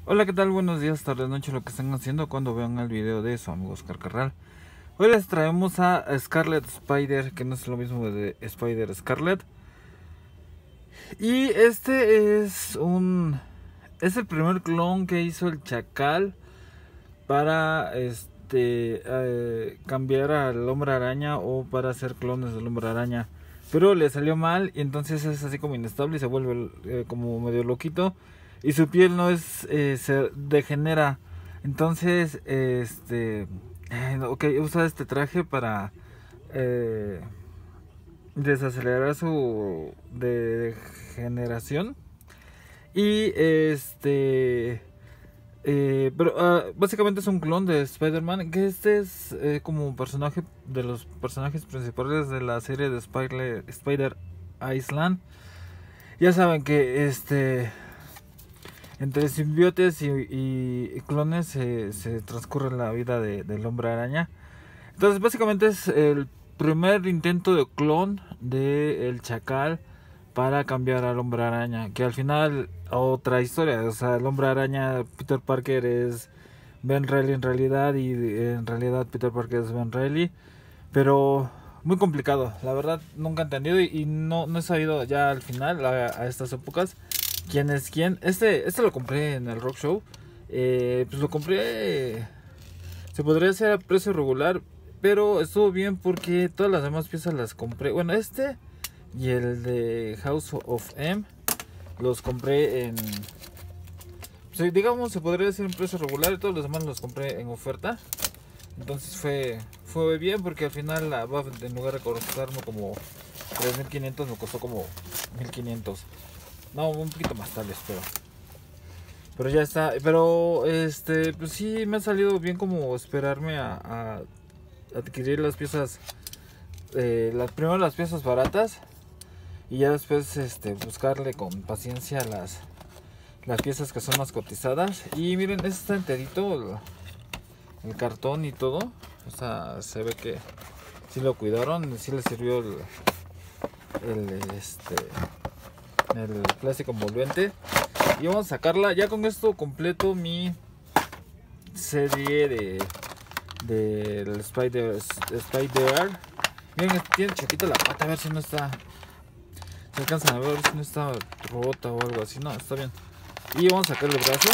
Hola, ¿qué tal? Buenos días, tardes, noches, lo que estén haciendo cuando vean el video de su amigo Oscar Carral. Hoy les traemos a Scarlet Spider, que no es lo mismo de Spider Scarlet. Y este es el primer clon que hizo el Chacal para cambiar al Hombre Araña o para hacer clones del Hombre Araña. Pero le salió mal y entonces es así como inestable y se vuelve como medio loquito. Y su piel no es, se degenera. Entonces, ok, usa este traje para desacelerar su degeneración. Y pero básicamente es un clon de Spider-Man. Que este es como un personaje de los personajes principales de la serie de Spider Island. Ya saben que entre simbiotes y clones se transcurre la vida del Hombre Araña. Entonces básicamente es el primer intento de clon de el Chacal para cambiar al Hombre Araña, que al final otra historia. O sea, el Hombre Araña, Peter Parker es Ben Reilly en realidad, y en realidad Peter Parker es Ben Reilly, pero muy complicado, la verdad nunca he entendido y no he sabido ya al final, a estas épocas, quién es quién. Este lo compré en el Rock Show. Pues lo compré, se podría hacer a precio regular, pero estuvo bien porque todas las demás piezas las compré. Bueno, y el de House of M los compré en, pues, digamos, se podría decir en precio regular, y todos los demás los compré en oferta. Entonces fue bien porque al final la BAF, en lugar de costarme como 3.500, me costó como 1.500. No, un poquito más tal vez, pero ya está. Pero pues sí me ha salido bien como esperarme a adquirir las piezas, primero las piezas baratas y ya después buscarle con paciencia las piezas que son más cotizadas. Y miren, este está enterito, el cartón y todo. O sea, se ve que sí lo cuidaron, sí le sirvió el, el plástico envolvente. Y vamos a sacarla. Ya con esto completo mi serie del Spider. Miren, tiene chiquita la pata, a ver si no está, se alcanzan a ver si no está rota o algo así. No, está bien. Y vamos a sacar el brazo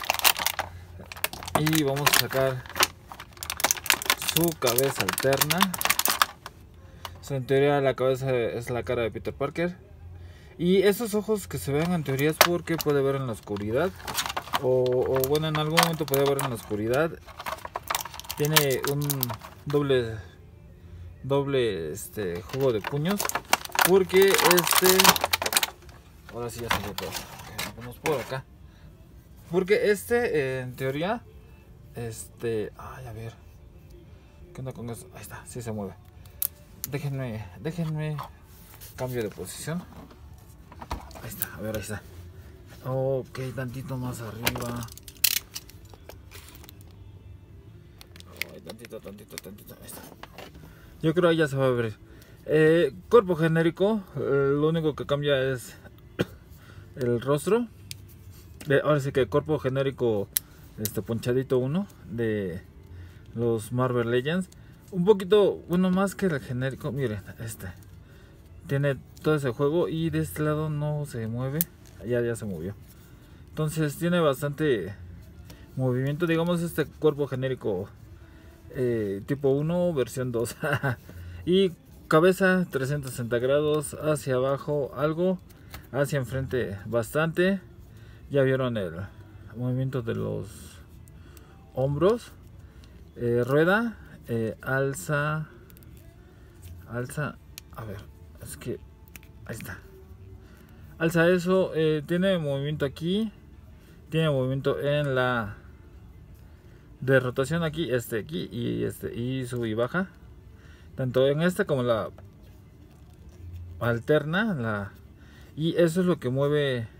y vamos a sacar su cabeza alterna. O sea, en teoría la cabeza es la cara de Peter Parker. Y esos ojos que se ven en teoría es porque puede ver en la oscuridad. O bueno, en algún momento puede ver en la oscuridad. Tiene un doble juego de puños. Porque ahora sí ya se ve todo. Vamos por acá. Porque en teoría, ay, a ver. ¿Qué onda con eso? Ahí está, sí se mueve. Déjenme, cambio de posición. Ahí está, a ver, ahí está. Ok, tantito más arriba. Ay, tantito. Ahí está. Yo creo que ya se va a ver. Cuerpo genérico. Lo único que cambia es el rostro. Ahora sí que cuerpo genérico, ponchadito 1 de los Marvel Legends. Un poquito, bueno, más que el genérico. Miren, tiene todo ese juego y de este lado no se mueve. Ya se movió. Entonces tiene bastante movimiento. Digamos, este cuerpo genérico tipo 1 versión 2. Y cabeza 360 grados hacia abajo algo, hacia enfrente bastante. Ya vieron el movimiento de los hombros. Rueda, alza. A ver, es que ahí está. Alza eso. Tiene movimiento aquí. Tiene movimiento en la de rotación aquí, aquí y sube y baja. Tanto en esta como la alterna. Y eso es lo que mueve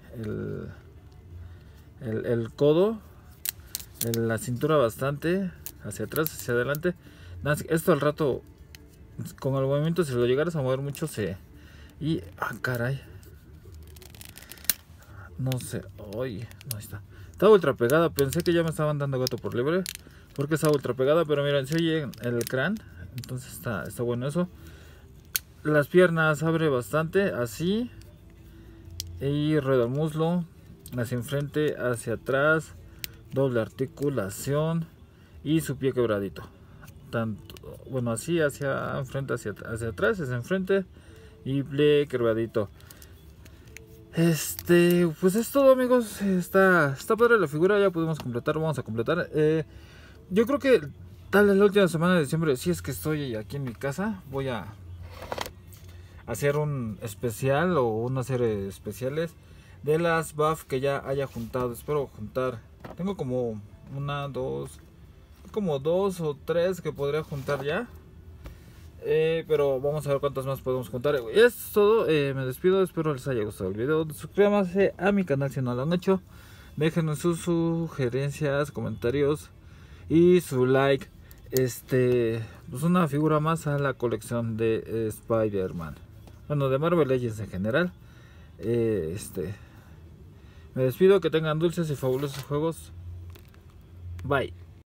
el codo, la cintura bastante, hacia atrás, hacia adelante. Esto al rato, con el movimiento, si lo llegaras a mover mucho, caray. No sé, no está. Está ultra pegada, pensé que ya me estaban dando gato por libre, porque está ultra pegada, pero miren, se oye el crán, entonces está bueno eso. Las piernas abre bastante, así, y rueda el muslo, hacia enfrente, hacia atrás, doble articulación, y su pie quebradito. Tanto, bueno, así hacia enfrente, hacia atrás, hacia enfrente, y pie quebradito. Pues es todo, amigos. Está padre la figura, ya pudimos completar, vamos a completar. Yo creo que tal vez la última semana de diciembre, si es que estoy aquí en mi casa, voy a hacer un especial o una serie de especiales de las buff que ya haya juntado. Espero juntar, tengo como dos o tres que podría juntar ya. Pero vamos a ver cuántas más podemos juntar. Y eso es todo, me despido, espero les haya gustado el video. Suscríbanse a mi canal si no lo han hecho. Déjenme sus sugerencias, comentarios y su like. Pues una figura más a la colección de Spider-Man. Bueno, de Marvel Legends en general. Me despido, que tengan dulces y fabulosos juegos. Bye.